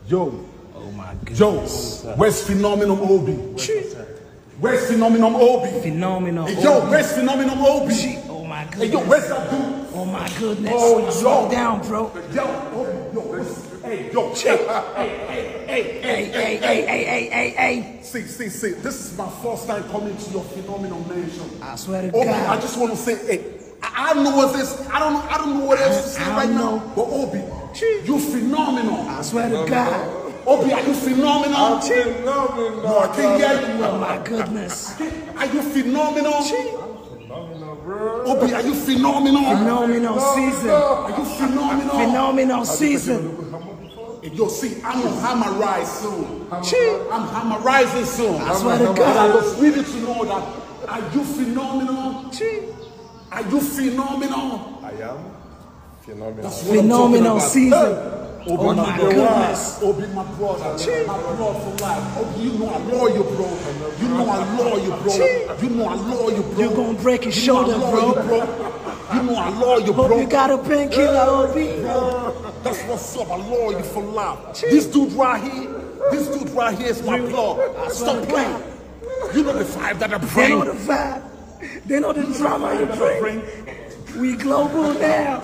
Yo. Oh my goodness. Yo, where's Phenomenal Obi? Where's Phenomenal Obi? Phenomenal. Hey, yo, where's Phenomenal Obi? Oh my goodness. Hey, yo, where's that dude? Oh my goodness. Oh, slow yo. down, bro. Yo, hey, yo, chill. Hey. See. This is my first time coming to your Phenomenal Mansion. I swear to Obi, God. I just want to say, hey, I don't know what this. I don't know what else to say right now. But Obi, you phenomenal. I swear to God. Obi, are you phenomenal? I'm phenomenal. No, I can't hear you. Oh my goodness. Are you phenomenal? Phenomenal, bro. Obi, are you phenomenal? Phenomenal season. Are you phenomenal? Phenomenal season. Yo, see, I'm gonna hammerize soon. I'm hammerizing soon. I swear to I God. just needed to know that. Are you phenomenal? Are you phenomenal? I am phenomenal. Phenomenal season. Obi, Oh my goodness. Obi, my brother. My brother for life. Obi, you know I love you, bro. You know I love you, bro. You know I love you, bro. You're gonna break his shoulder, bro. You know I love you, bro. Hope you got a painkiller, Obi. That's what's up. I love you for life. This dude right here is my plug. Stop playing. You know the vibe that I They bring. know the vibe. They know the drama you bring. We global now.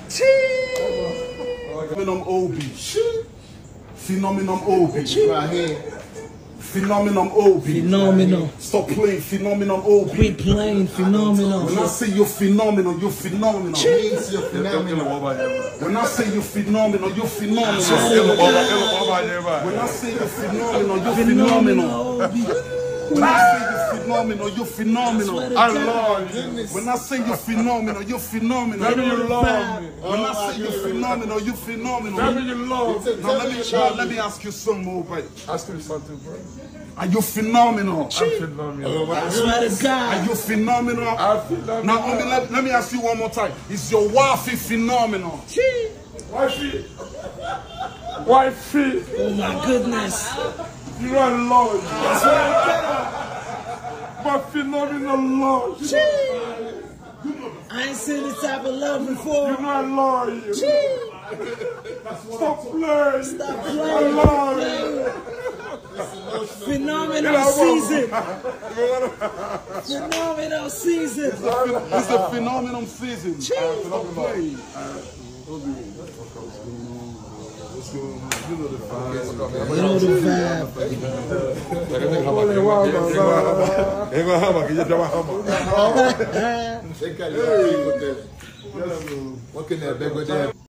Phenomenal Obi. Phenomenal Obi. Right here. Phenomenal Obi. Phenomenal. Stop playing Phenomenal Obi. We playing phenomenal. When I say you're phenomenal, you're phenomenal. Means you're phenomenal. When I say you're phenomenal, you're phenomenal. When I say you're phenomenal, you're phenomenal. Obi. When I say you're phenomenal, you're phenomenal. I love you. When I say you're phenomenal, you're phenomenal. Baby, you love me. When I say you're phenomenal, you're phenomenal. Baby, you love me. Now let me ask you some more, but Ask me something, bro. are you phenomenal? I'm phenomenal. I swear to Are God. you phenomenal? I'm phenomenal. Now Obi, let me ask you one more time. Is your wifey phenomenal? Wifey. Wifey. Oh my goodness. You know I love you. I swear to God. My phenomenal love. I ain't seen this type of love before. You know I love you. Stop playing. Stop I playing. love you. Phenomenal season. Phenomenal season. It's a phenomenal season. Stop playing. You know the vibe. What can that beg with that?